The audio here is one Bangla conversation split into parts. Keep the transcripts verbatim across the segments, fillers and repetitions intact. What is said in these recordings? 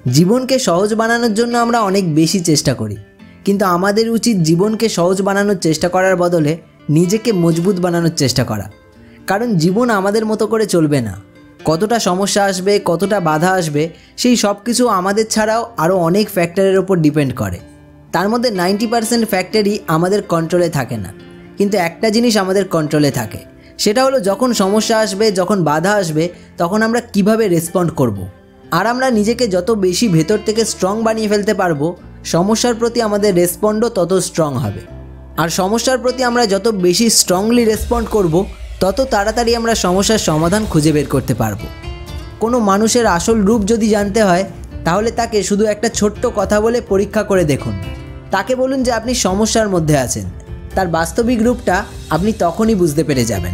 জীবনকে সহজ বানানোর জন্য আমরা অনেক বেশি চেষ্টা করি, কিন্তু আমাদের উচিত জীবনকে সহজ বানানোর চেষ্টা করার বদলে নিজেকে মজবুত বানানোর চেষ্টা করা। কারণ জীবন আমাদের মতো করে চলবে না। কতটা সমস্যা আসবে, কতটা বাধা আসবে, সেই সব কিছু আমাদের ছাড়াও আরও অনেক ফ্যাক্টরের ওপর ডিপেন্ড করে। তার মধ্যে নাইনটি পার্সেন্ট ফ্যাক্টরই আমাদের কন্ট্রোলে থাকে না, কিন্তু একটা জিনিস আমাদের কন্ট্রোলে থাকে, সেটা হলো যখন সমস্যা আসবে, যখন বাধা আসবে, তখন আমরা কিভাবে রেসপন্ড করব। আর আমরা নিজেকে যত বেশি ভেতর থেকে স্ট্রং বানিয়ে ফেলতে পারবো, সমস্যার প্রতি আমাদের রেসপন্ডও তত স্ট্রং হবে। আর সমস্যার প্রতি আমরা যত বেশি স্ট্রংলি রেসপন্ড করব, তত তাড়াতাড়ি আমরা সমস্যার সমাধান খুঁজে বের করতে পারবো। কোনো মানুষের আসল রূপ যদি জানতে হয়, তাহলে তাকে শুধু একটা ছোট্ট কথা বলে পরীক্ষা করে দেখুন। তাকে বলুন যে আপনি সমস্যার মধ্যে আছেন, তার বাস্তবিক রূপটা আপনি তখনই বুঝতে পেরে যাবেন।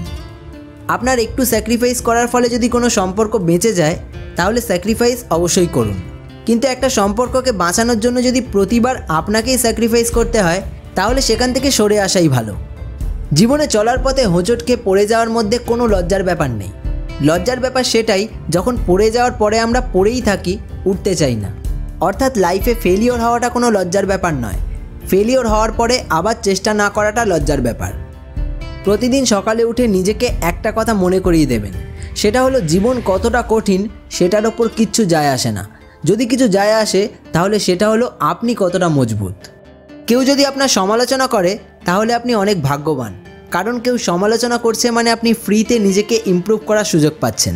আপনার একটু স্যাক্রিফাইস করার ফলে যদি কোনো সম্পর্ক বেঁচে যায়, তাহলে স্যাক্রিফাইস অবশ্যই করুন। কিন্তু একটা সম্পর্ককে বাঁচানোর জন্য যদি প্রতিবার আপনাকেই স্যাক্রিফাইস করতে হয়, তাহলে সেখান থেকে সরে আসাই ভালো। জীবনে চলার পথে হোঁচটকে পড়ে যাওয়ার মধ্যে কোনো লজ্জার ব্যাপার নেই। লজ্জার ব্যাপার সেটাই যখন পড়ে যাওয়ার পরে আমরা পড়েই থাকি, উঠতে চাই না। অর্থাৎ লাইফে ফেলিওর হওয়াটা কোনো লজ্জার ব্যাপার নয়, ফেলিওর হওয়ার পরে আবার চেষ্টা না করাটা লজ্জার ব্যাপার। প্রতিদিন সকালে উঠে নিজেকে একটা কথা মনে করিয়ে দেবেন, সেটা হলো জীবন কতটা কঠিন সেটার ওপর কিচ্ছু যায় আসে না। যদি কিছু যায় আসে, তাহলে সেটা হলো আপনি কতটা মজবুত। কেউ যদি আপনার সমালোচনা করে, তাহলে আপনি অনেক ভাগ্যবান, কারণ কেউ সমালোচনা করছে মানে আপনি ফ্রিতে নিজেকে ইমপ্রুভ করার সুযোগ পাচ্ছেন।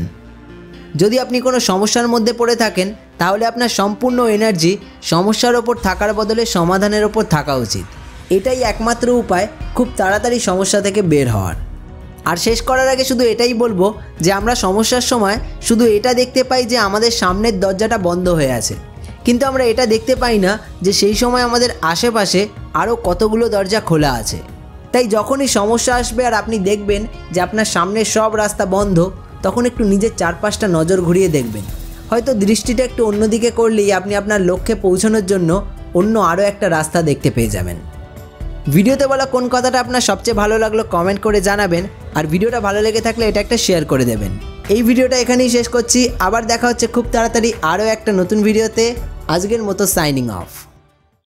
যদি আপনি কোনো সমস্যার মধ্যে পড়ে থাকেন, তাহলে আপনার সম্পূর্ণ এনার্জি সমস্যার ওপর থাকার বদলে সমাধানের ওপর থাকা উচিত। এটাই একমাত্র উপায় খুব তাড়াতাড়ি সমস্যা থেকে বের হওয়ার। আর শেষ করার আগে শুধু এটাই বলবো যে আমরা সমস্যার সময় শুধু এটা দেখতে পাই যে আমাদের সামনের দরজাটা বন্ধ হয়ে আছে, কিন্তু আমরা এটা দেখতে পাই না যে সেই সময় আমাদের আশেপাশে আরও কতগুলো দরজা খোলা আছে। তাই যখনই সমস্যা আসবে আর আপনি দেখবেন যে আপনার সামনের সব রাস্তা বন্ধ, তখন একটু নিজের চারপাশটা নজর ঘুরিয়ে দেখবেন। হয়তো দৃষ্টিটা একটু অন্যদিকে করলেই আপনি আপনার লক্ষ্যে পৌঁছানোর জন্য অন্য আরও একটা রাস্তা দেখতে পেয়ে যাবেন। ভিডিওতে বলা কোন কথাটা আপনার সবচেয়ে ভালো লাগলো কমেন্ট করে জানাবেন, আর ভিডিওটা ভালো লেগে থাকলে এটা একটা শেয়ার করে দেবেন। এই ভিডিওটা এখানেই শেষ করছি, আবার দেখা হচ্ছে খুব তাড়াতাড়ি আরও একটা নতুন ভিডিওতে। আজকের মতো সাইনিং অফ।